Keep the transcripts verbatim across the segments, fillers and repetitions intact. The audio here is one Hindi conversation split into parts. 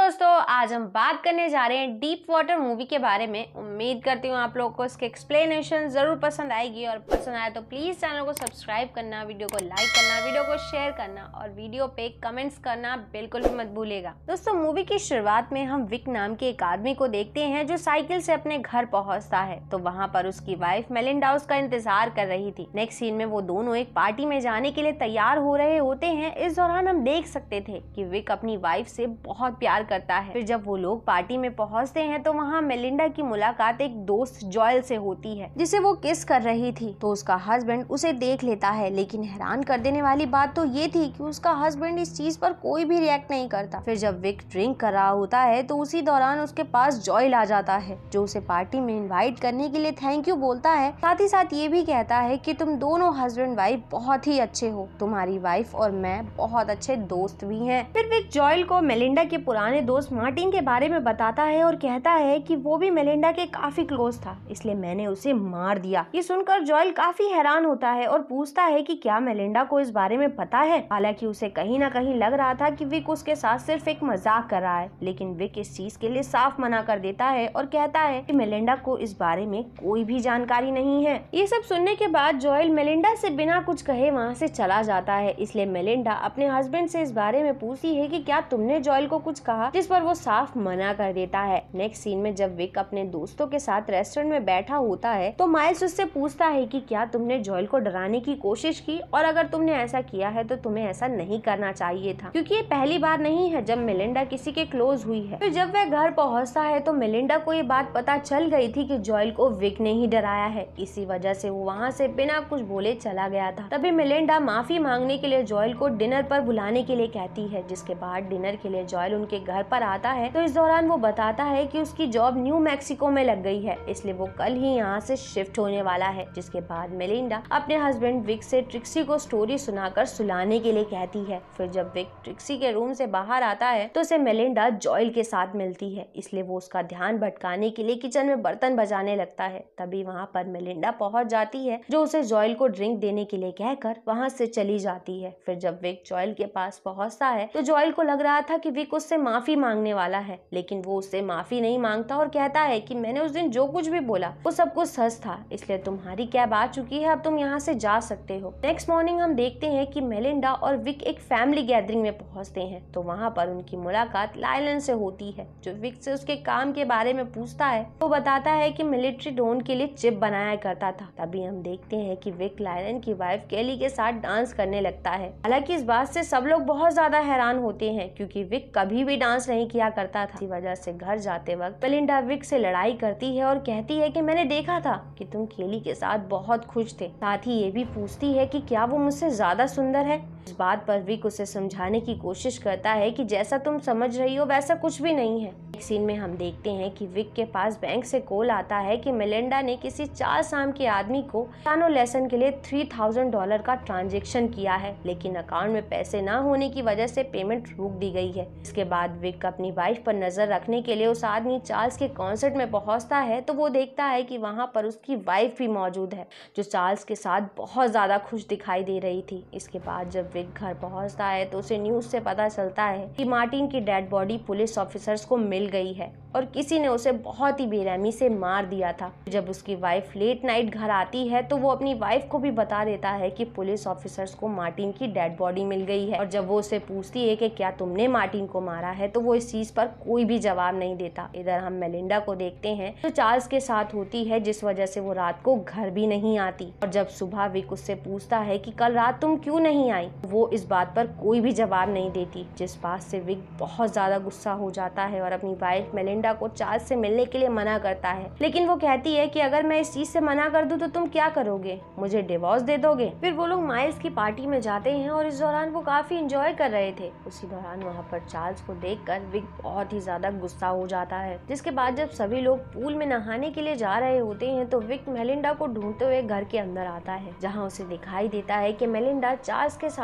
दोस्तों, आज हम बात करने जा रहे हैं डीप वाटर मूवी के बारे में। उम्मीद करती हूँ आप लोगों को इसके एक्सप्लेनेशन जरूर पसंद आएगी और पसंद आए तो प्लीज चैनल को सब्सक्राइब करना, वीडियो को लाइक करना, वीडियो को शेयर करना और वीडियो पे कमेंट्स करना बिल्कुल भी मत भूलिएगा। दोस्तों, मूवी की शुरुआत में हम विक नाम के एक आदमी को देखते हैं जो साइकिल से अपने घर पहुंचता है। तो वहाँ पर उसकी वाइफ मेलिंडा उसका इंतजार कर रही थी। नेक्स्ट सीन में वो दोनों एक पार्टी में जाने के लिए तैयार हो रहे होते हैं। इस दौरान हम देख सकते थे कि विक अपनी वाइफ से बहुत प्यार करता है। फिर जब वो लोग पार्टी में पहुंचते हैं तो वहाँ मेलिंडा की मुलाकात एक दोस्त जॉयल से होती है जिसे वो किस कर रही थी। तो उसका हस्बैंड उसे देख लेता है, लेकिन हैरान कर देने वाली बात तो ये थी कि उसका हस्बैंड इस चीज पर कोई भी रिएक्ट नहीं करता। फिर जब विक ड्रिंक कर रहा होता है तो उसी दौरान उसके पास जॉयल आ जाता है जो उसे पार्टी में इन्वाइट करने के लिए थैंक यू बोलता है। साथ ही साथ ये भी कहता है कि तुम दोनों हस्बैंड वाइफ बहुत ही अच्छे हो, तुम्हारी वाइफ और मैं बहुत अच्छे दोस्त भी हैं। फिर विक जॉयल को मेलिंडा के पुराने दोस्त मार्टिन के बारे में बताता है और कहता है कि वो भी मेलिंडा के काफी क्लोज था, इसलिए मैंने उसे मार दिया। ये सुनकर जॉयल काफी हैरान होता है और पूछता है कि क्या मेलिंडा को इस बारे में पता है। हालांकि उसे कहीं ना कहीं लग रहा था कि विक उसके साथ सिर्फ एक मजाक कर रहा है, लेकिन विक इस चीज के लिए साफ मना कर देता है और कहता है कि मेलिंडा को इस बारे में कोई भी जानकारी नहीं है। ये सब सुनने के बाद जॉयल मेलिंडा से बिना कुछ कहे वहाँ से चला जाता है। इसलिए मेलिंडा अपने हस्बैंड से इस बारे में पूछती है कि क्या तुमने जॉयल को कुछ कहा, जिस पर वो साफ मना कर देता है। नेक्स्ट सीन में जब विक अपने दोस्तों के साथ रेस्टोरेंट में बैठा होता है तो माइल्स उससे पूछता है कि क्या तुमने जॉयल को डराने की कोशिश की, और अगर तुमने ऐसा किया है तो तुम्हें ऐसा नहीं करना चाहिए था, क्योंकि ये पहली बार नहीं है जब मेलिंडा किसी के क्लोज हुई है। फिर जब वह घर पहुंचता है तो मेलिंडा को ये बात पता चल गई थी कि जॉयल को विक ने ही डराया है, इसी वजह से वो वहाँ से बिना कुछ बोले चला गया था। तभी मेलिंडा माफी मांगने के लिए जॉयल को डिनर पर बुलाने के लिए कहती है, जिसके बाद डिनर के लिए जॉयल उनके घर पर आता है। तो इस दौरान वो बताता है कि उसकी जॉब न्यू मैक्सिको में लग गई है, इसलिए वो कल ही यहाँ से शिफ्ट होने वाला है। जिसके बाद मेलिंडा अपने हस्बैंड विक से ट्रिक्सी को स्टोरी सुनाकर सुलाने के लिए कहती है। फिर जब विक ट्रिक्सी के रूम से बाहर आता है तो उसे मेलिंडा जॉयल के साथ मिलती है, इसलिए वो उसका ध्यान भटकाने के लिए किचन में बर्तन बजाने लगता है। तभी वहाँ पर मेलिंडा पहुँच जाती है जो उसे जॉयल को ड्रिंक देने के लिए कहकर वहाँ से चली जाती है। फिर जब विक जॉयल के पास पहुँचता है तो जॉयल को लग रहा था कि विक उससे माफी मांगने वाला है, लेकिन वो उससे माफी नहीं मांगता और कहता है कि मैंने उस दिन जो कुछ भी बोला वो सब कुछ सच था, इसलिए तुम्हारी कैब आ चुकी है, अब तुम यहाँ से जा सकते हो। नेक्स्ट मॉर्निंग हम देखते हैं कि मेलिंडा और विक एक फैमिली गैदरिंग में पहुंचते हैं। तो वहाँ पर उनकी मुलाकात लायलन से होती है जो विक से उसके काम के बारे में पूछता है। वो बताता है कि मिलिट्री ड्रोन के लिए चिप बनाया करता था। तभी हम देखते हैं कि विक लायलन की वाइफ केली के साथ डांस करने लगता है। हालांकि इस बात से सब लोग बहुत ज्यादा हैरान होते हैं क्योंकि विक कभी भी डांस नहीं किया करता था। इसी वजह से घर जाते वक्त मेलिंडा विक से लड़ाई करती है और कहती है कि मैंने देखा था कि तुम केली के साथ बहुत खुश थे। साथ ही ये भी पूछती है कि क्या वो मुझसे ज्यादा सुंदर है। इस बात पर विक उसे समझाने की कोशिश करता है कि जैसा तुम समझ रही हो वैसा कुछ भी नहीं है। एक सीन में हम देखते हैं कि विक के पास बैंक से कॉल आता है कि मेलिंडा ने किसी चार्ल्स नाम के आदमी को पियानो लेसन के लिए थ्री थाउजेंड डॉलर का ट्रांजेक्शन किया है, लेकिन अकाउंट में पैसे न होने की वजह से पेमेंट रुक दी गई है। इसके बाद विक अपनी वाइफ पर नजर रखने के लिए उस आदमी चार्ल्स के कॉन्सर्ट में पहुंचता है। तो वो देखता है कि वहाँ पर उसकी वाइफ भी मौजूद है जो चार्ल्स के साथ बहुत ज्यादा खुश दिखाई दे रही थी। इसके बाद जब विक घर पहुंचता है तो उसे न्यूज से पता चलता है कि मार्टिन की डेड बॉडी पुलिस ऑफिसर्स को मिल गई है और किसी ने उसे बहुत ही बेरहमी से मार दिया था। जब उसकी वाइफ लेट नाइट घर आती है तो वो अपनी वाइफ को भी बता देता है कि पुलिस ऑफिसर्स को मार्टिन की डेड बॉडी मिल गई है। और जब वो उसे पूछती है कि क्या तुमने मार्टिन को मारा है तो वो इस चीज पर कोई भी जवाब नहीं देता। इधर हम मेलिंडा को देखते हैं जो चार्ल्स के साथ होती है, जिस वजह से वो रात को घर भी नहीं आती। और जब सुबह विक उससे पूछता है कि कल रात तुम क्यों नहीं आई, वो इस बात पर कोई भी जवाब नहीं देती, जिस बात से विक बहुत ज्यादा गुस्सा हो जाता है और अपनी वाइफ मेलिंडा को चार्ल्स से मिलने के लिए मना करता है। लेकिन वो कहती है कि अगर मैं इस चीज से मना कर दूं तो तुम क्या करोगे, मुझे डिवोर्स दे दोगे। फिर वो लोग माइल्स की पार्टी में जाते हैं और इस दौरान वो काफी एंजॉय कर रहे थे। उसी दौरान वहाँ पर चार्ल्स को देखकर विक बहुत ही ज्यादा गुस्सा हो जाता है। जिसके बाद जब सभी लोग पूल में नहाने के लिए जा रहे होते हैं तो विक मेलिंडा को ढूंढते हुए घर के अंदर आता है, जहाँ उसे दिखाई देता है कि मेलिंडा चार्ल्स के साथ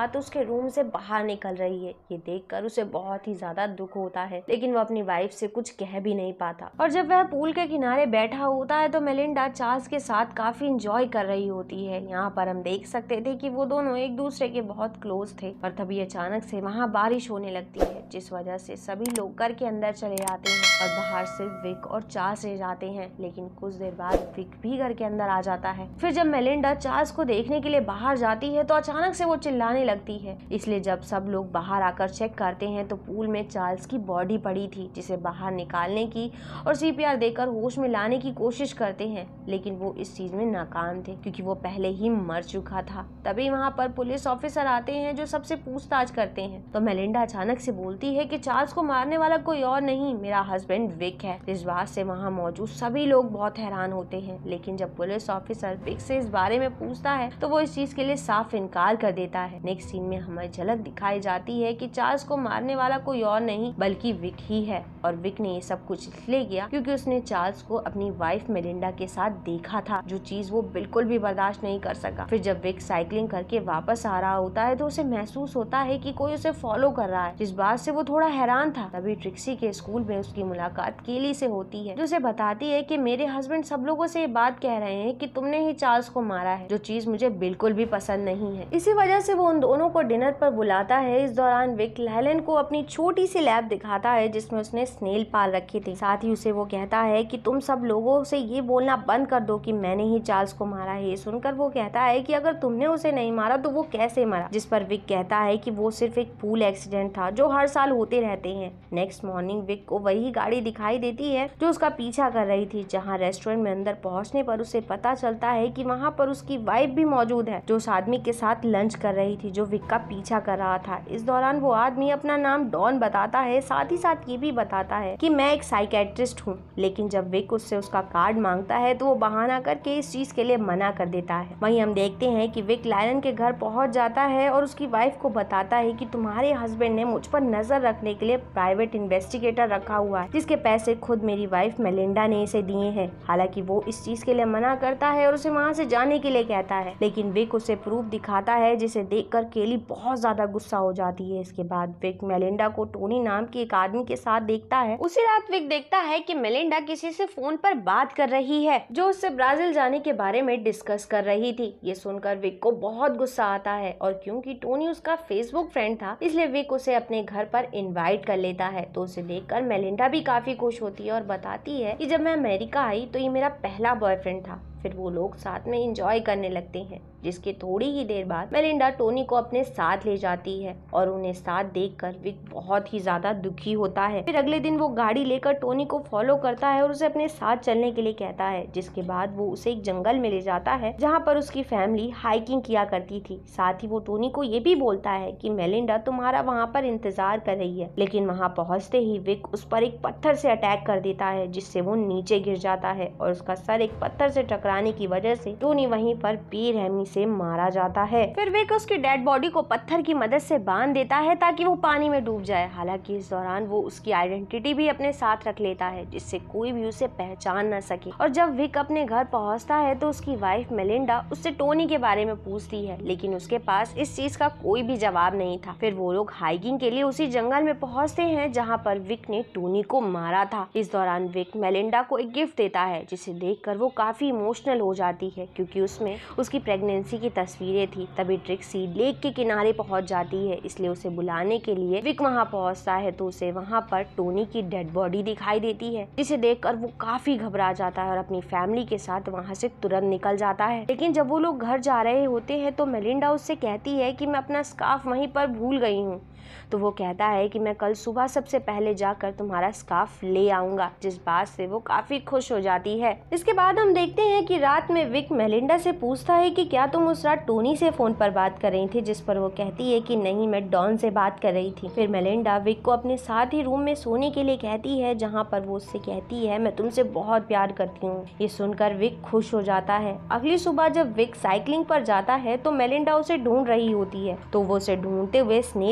बात उसके रूम से बाहर निकल रही है। ये देखकर उसे बहुत ही ज्यादा दुख होता है, लेकिन वो अपनी वाइफ से कुछ कह भी नहीं पाता। और जब वह पूल के किनारे बैठा होता है तो मेलिंडा चार्ल्स के साथ काफी इंजॉय कर रही होती है। यहाँ पर हम देख सकते थे कि वो दोनों एक दूसरे के बहुत क्लोज थे। और तभी अचानक से वहाँ बारिश होने लगती है, जिस वजह से सभी लोग घर के अंदर चले जाते हैं और बाहर सिर्फ विक और चार्ल्स रह जाते हैं। लेकिन कुछ देर बाद विक भी घर के अंदर आ जाता है। फिर जब मेलिंडा चार्ल्स को देखने के लिए बाहर जाती है तो अचानक से वो चिल्लाने लगती है। इसलिए जब सब लोग बाहर आकर चेक करते हैं तो पूल में चार्ल्स की बॉडी पड़ी थी, जिसे बाहर निकालने की और सीपीआर देकर होश में लाने की कोशिश करते हैं, लेकिन वो इस चीज में नाकाम थे क्योंकि वो पहले ही मर चुका था। तभी वहाँ पर पुलिस ऑफिसर आते हैं जो सबसे पूछताछ करते हैं। तो मेलिंडा अचानक से बोलती है कि चार्ल्स को मारने वाला कोई और नहीं, मेरा हस्बैंड विक है। इस बात से वहाँ मौजूद सभी लोग बहुत हैरान होते हैं, लेकिन जब पुलिस ऑफिसर विक से इस बारे में पूछता है तो वो इस चीज के लिए साफ इनकार कर देता है। नेक्स्ट सीन में हमें झलक दिखाई जाती है कि चार्ल्स को मारने वाला कोई और नहीं बल्कि विक ही है। और विक ने ये सब कुछ इसलिए किया क्योंकि उसने चार्ल्स को अपनी वाइफ मेलिंडा के साथ देखा था, जो चीज वो बिल्कुल भी बर्दाश्त नहीं कर सका। फिर जब विक साइकिलिंग करके वापस आ रहा होता है तो उसे महसूस होता है कि कोई उसे फॉलो कर रहा है, जिस बात से वो थोड़ा हैरान था। तभी ट्रिक्सी के स्कूल में उसकी मुलाकात केली से होती है, जो उसे बताती है कि मेरे हस्बैंड सब लोगों से ये बात कह रहे हैं कि तुमने ही चार्ल्स को मारा है, जो चीज मुझे बिल्कुल भी पसंद नहीं है। इसी वजह से वो उन दोनों को डिनर पर बुलाता है। इस दौरान विक लायलन को अपनी छोटी सी लैब दिखाता है जिसमें उसने स्नेल पाल रखे थे। साथ ही उसे वो कहता है कि तुम सब लोगों से ये बोलना बंद कर दो कि मैंने ही चार्ल्स को मारा है। ये सुनकर वो कहता है कि अगर तुमने उसे नहीं मारा तो वो कैसे मरा, जिस पर विक कहता है कि वो सिर्फ एक पूल एक्सीडेंट था जो हर साल होते रहते हैं। नेक्स्ट मॉर्निंग विक को वही गाड़ी दिखाई देती है जो उसका पीछा कर रही थी, जहाँ रेस्टोरेंट में अंदर पहुँचने पर उसे पता चलता है कि वहाँ पर उसकी वाइफ भी मौजूद है, जो उस आदमी के साथ लंच कर रही थी जो विक का पीछा कर रहा था। इस दौरान वो आदमी अपना नाम डॉन बताता है, साथ ही साथ ये भी बताता है कि मैं एक साइकेट्रिस्ट हूँ। लेकिन जब विक उससे उसका कार्ड मांगता है तो वो बहाना करके इस चीज के लिए मना कर देता है। वहीं हम देखते हैं कि विक लायलन के घर पहुंच जाता है और उसकी वाइफ को बताता है कि तुम्हारे हस्बैंड ने मुझ पर नजर रखने के लिए प्राइवेट इन्वेस्टिगेटर रखा हुआ है, जिसके पैसे खुद मेरी वाइफ मेलिंडा ने इसे दिए हैं। हालांकि वो इस चीज के लिए मना करता है और उसे वहाँ से जाने के लिए कहता है, लेकिन विक उसे प्रूफ दिखाता है, जिसे देखकर केली बहुत ज्यादा गुस्सा हो जाती है। इसके बाद विक मेलिंडा को टोनी नाम के एक आदमी के साथ देखता है। उसी रात विक देखता है कि मेलिंडा किसी से फोन पर बात कर रही है, जो उससे ब्राजील जाने के बारे में डिस्कस कर रही थी। ये सुनकर विक को बहुत गुस्सा आता है और क्योंकि टोनी उसका फेसबुक फ्रेंड था, इसलिए विक उसे अपने घर पर इनवाइट कर लेता है। तो उसे देखकर मेलिंडा भी काफी खुश होती है और बताती है कि जब मैं अमेरिका आई तो ये मेरा पहला बॉयफ्रेंड था। फिर वो लोग साथ में एंजॉय करने लगते हैं, जिसके थोड़ी ही देर बाद मेलिंडा टोनी को अपने साथ ले जाती है और उन्हें साथ देखकर विक बहुत ही ज्यादा दुखी होता है। फिर अगले दिन वो गाड़ी लेकर टोनी को फॉलो करता है और उसे अपने साथ चलने के लिए कहता है, जिसके बाद वो उसे एक जंगल में ले जाता है जहाँ पर उसकी फैमिली हाइकिंग किया करती थी। साथ ही वो टोनी को ये भी बोलता है कि मेलिंडा तुम्हारा वहाँ पर इंतजार कर रही है। लेकिन वहाँ पहुँचते ही विक उस पर एक पत्थर से अटैक कर देता है, जिससे वो नीचे गिर जाता है और उसका सर एक पत्थर से टकरा की वजह से टोनी वहीं पर बेरहमी से मारा जाता है। फिर विक उसकी डेड बॉडी को पत्थर की मदद से बांध देता है ताकि वो पानी में डूब जाए। हालांकि इस दौरान वो उसकी आइडेंटिटी भी अपने साथ रख लेता है, जिससे कोई भी उसे पहचान न सके। और जब विक अपने घर पहुंचता है तो उसकी वाइफ मेलिंडा उससे टोनी के बारे में पूछती है, लेकिन उसके पास इस चीज का कोई भी जवाब नहीं था। फिर वो लोग हाइकिंग के लिए उसी जंगल में पहुंचते हैं जहाँ पर विक ने टोनी को मारा था। इस दौरान विक मेलिंडा को एक गिफ्ट देता है, जिसे देखकर वो काफी इमोशनल हो जाती है क्योंकि उसमें उसकी प्रेगनेंसी की तस्वीरें थी। तभी ट्रिक्सी लेक के किनारे पहुंच जाती है, इसलिए उसे बुलाने के लिए विक वहां पहुंचता है तो उसे वहां पर टोनी की डेड बॉडी दिखाई देती है, जिसे देखकर वो काफी घबरा जाता है और अपनी फैमिली के साथ वहां से तुरंत निकल जाता है। लेकिन जब वो लोग घर जा रहे होते हैं तो मेलिंडा उससे कहती है कि मैं अपना स्कार्फ वहीं पर भूल गई हूँ। तो वो कहता है कि मैं कल सुबह सबसे पहले जाकर तुम्हारा स्कार्फ ले आऊंगा, जिस बात से वो काफी खुश हो जाती है। इसके बाद हम देखते हैं कि रात में विक मेलिंडा से पूछता है कि क्या तुम उस रात टोनी से फोन पर बात कर रही थी, जिस पर वो कहती है कि नहीं, मैं डॉन से बात कर रही थी। फिर मेलिंडा विक को अपने साथ ही रूम में सोने के लिए कहती है, जहाँ पर वो उससे कहती है मैं तुमसे बहुत प्यार करती हूँ। ये सुनकर विक खुश हो जाता है। अगली सुबह जब विक साइकिलिंग पर जाता है तो मेलिंडा उसे ढूंढ रही होती है, तो वो उसे ढूंढते हुए स्नेल लैब में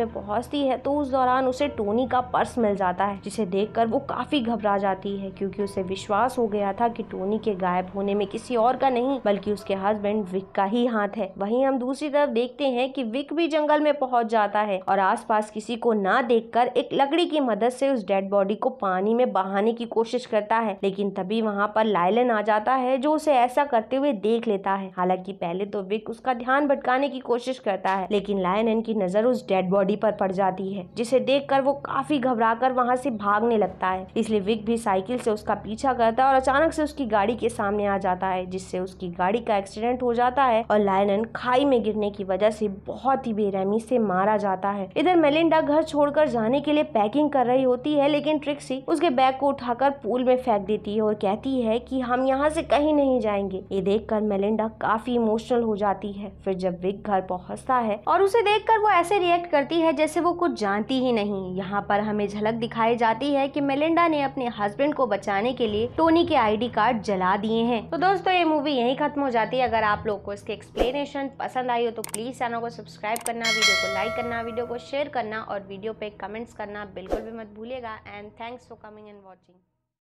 में पहुंचती है तो उस दौरान उसे टोनी का पर्स मिल जाता है, जिसे देखकर वो काफी घबरा जाती है क्योंकि उसे विश्वास हो गया था कि टोनी के गायब होने में किसी और का नहीं बल्कि उसके हस्बैंड विक का ही हाथ है। वहीं हम दूसरी तरफ देखते हैं कि विक भी जंगल में पहुंच जाता है और आसपास किसी को ना देखकर एक लकड़ी की मदद से उस डेड बॉडी को पानी में बहाने की कोशिश करता है, लेकिन तभी वहां पर लायलन आ जाता है जो उसे ऐसा करते हुए देख लेता है। हालांकि पहले तो विक उसका ध्यान भटकाने की कोशिश करता है, लेकिन लायलन की नजर उस डेड बॉडी पर पड़ जाती है, जिसे देखकर वो काफी घबराकर वहां से भागने लगता है। इसलिए विक भी साइकिल से उसका पीछा करता है और अचानक से उसकी गाड़ी के सामने आ जाता है, जिससे उसकी गाड़ी का एक्सीडेंट हो जाता है और लायलन खाई में गिरने की वजह से बहुत ही बेरहमी से मारा जाता है। इधर मेलिंडा घर छोड़कर जाने के लिए पैकिंग कर रही होती है, लेकिन ट्रिक्सी उसके बैग को उठाकर पूल में फेंक देती है और कहती है कि हम यहाँ से कहीं नहीं जाएंगे। ये देखकर मेलिंडा काफी इमोशनल हो जाती है। फिर जब विक घर पहुँचता है और उसे देखकर वो ऐसे रिएक्ट करती है जैसे वो कुछ जानती ही नहीं। यहाँ पर हमें झलक दिखाई जाती है कि मेलिंडा ने अपने हस्बैंड को बचाने के लिए टोनी के आईडी कार्ड जला दिए हैं। तो दोस्तों ये मूवी यहीं खत्म हो जाती है। अगर आप लोग को इसके एक्सप्लेनेशन पसंद आई हो तो प्लीज चैनल को सब्सक्राइब करना, वीडियो को लाइक करना, वीडियो को शेयर करना और वीडियो पे कमेंट्स करना बिल्कुल भी मत भूलिएगा। And thanks for coming and watching.